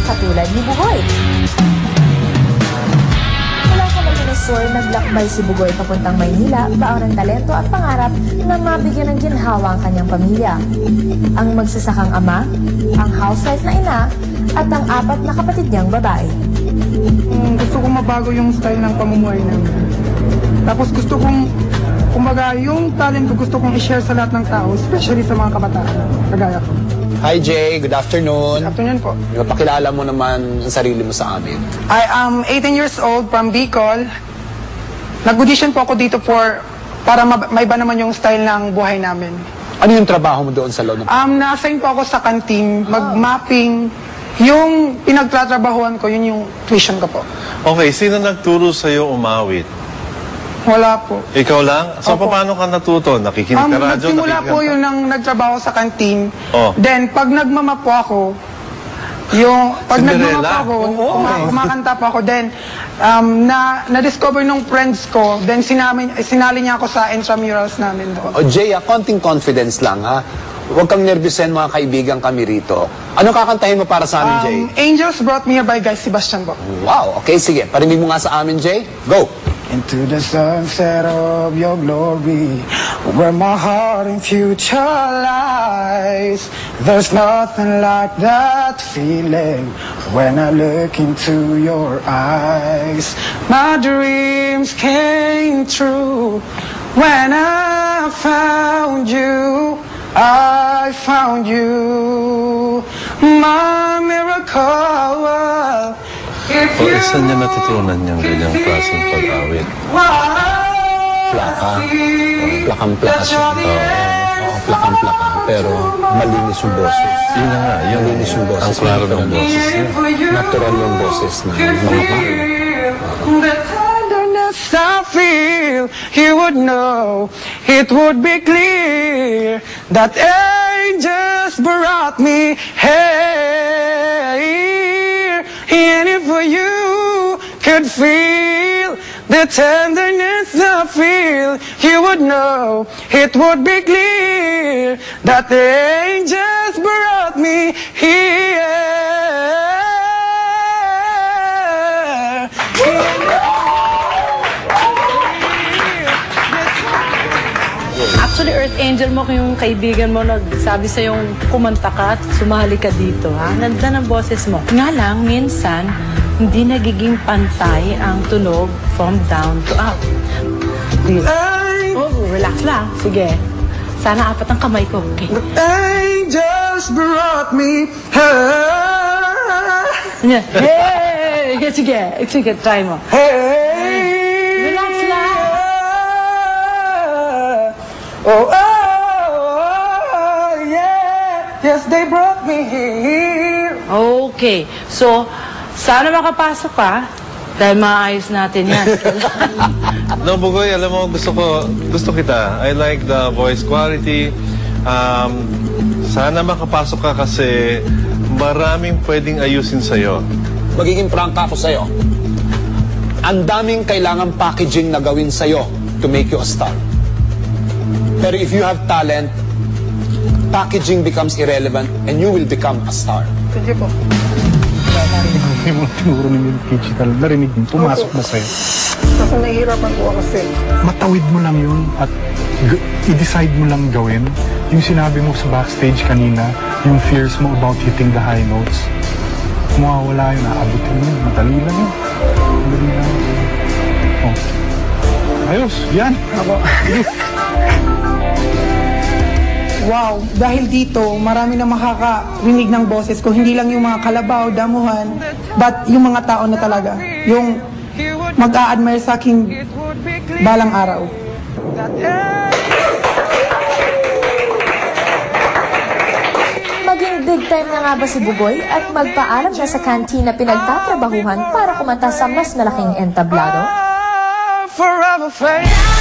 katulad ni Bugoy. Mula Camarines Sur, naglakbay si Bugoy papuntang Maynila, baon ng talento at pangarap na mabigyan ng ginhawa ang kanyang pamilya. Ang magsasakang ama, ang housewife na ina, at ang 4 na kapatid niyang babae. Gusto kong mabago yung style ng pamumuhay namin. Tapos gusto kong, kumbaga, yung talent ko gusto kong i-share sa lahat ng tao, especially sa mga kabataan, kagaya ko. Hi Jay, good afternoon. Good afternoon po. Pakilala mo naman ang sarili mo sa amin. I am 18 years old from Bicol. Nag-audition po ako dito para maiba naman yung style ng buhay namin. Ano yung trabaho mo doon sa loob ng... Na-assign po ako sa canteen, mag-mapping. Yung pinagtatrabahuan ko, yun yung tuition ko po. Okay, sino nagturo sa'yo umawit? Wala po. Ikaw lang? So, Opo. paano ka natuto? Nakikinig ka radyo? Nagsimula po yun nang nagtrabaho sa canteen. Oh. Then, pag nagmama po ako, pag nagmama po ako, kumakanta po ako, then, na-discover nung friends ko, then sinali niya ako sa intramurals namin doon. O Jay, konting confidence lang ha. Huwag kang nervyusin, mga kaibigan kami rito. Anong kakantahin mo para sa amin, Jay? Angels Brought Me Here by Guy Sebastian po. Wow, okay, sige. Parinig mo nga sa amin, Jay. Go! Into the sunset of your glory, where my heart and future lies. There's nothing like that feeling when I look into your eyes. My dreams came true when I found you. I found you, my miracle. O, saan niya natutunan niyang ganyang klaseng pag-awit? Plaka. Plakang-plaka siya. Plakang-plaka. Pero malinis yung boses. Yun na nga, yun. Malinis yung boses. Ang klaro ng boses niya. Natural yung boses ng mga mahal. The tenderness I feel, you would know, it would be clear that angels brought me here. And if you could feel the tenderness I feel, you would know, it would be clear that the angels brought me here. Actually, Earth Angel mo yung kaibigan mo nagsabi sa yung kumanta ka at sumali ka dito, ha? Ganda ng boses mo. Nga lang, minsan, hindi nagiging pantay ang tunog from down to up. Oh, relax lang. Sige. Sana 4 ang kamay ko. Okay. Angels brought me here. Hey! Sige, sige, try mo. Hey! Relax lang. Oh, yeah. Yes, they brought me here. Okay. So, sana makapasok ka dahil maayos natin yan. No, Bugoy, alam mo, gusto kita. I like the voice quality. Sana makapasok ka kasi maraming pwedeng ayusin sa'yo. Magiging prangka ako sa'yo. Ang daming kailangan packaging na gawin sa'yo to make you a star. Pero if you have talent, packaging becomes irrelevant and you will become a star. Thank you po. Yung mga tinuro ni Milk Digital, narinig mo, pumasok na sa'yo. Kasi nahihirapan po ako kasi. Matawid mo lang yun at i-decide mo lang gawin. Yung sinabi mo sa backstage kanina, yung fears mo about hitting the high notes, mawawala yun, aabutin mo yun. Madali lang yun. Madali lang. Oh. Ayos, yan. Ako. Wow, dahil dito, marami na makakarinig ng boses ko. Hindi lang yung mga kalabaw, damuhan, but yung mga tao na talaga. Yung mag-a-admire sa aking balang araw. Maging big time na nga ba si Bugoy at magpaalam na sa canteen na pinagtatrabahuhan para kumanta sa mas malaking entablado? Forever fade.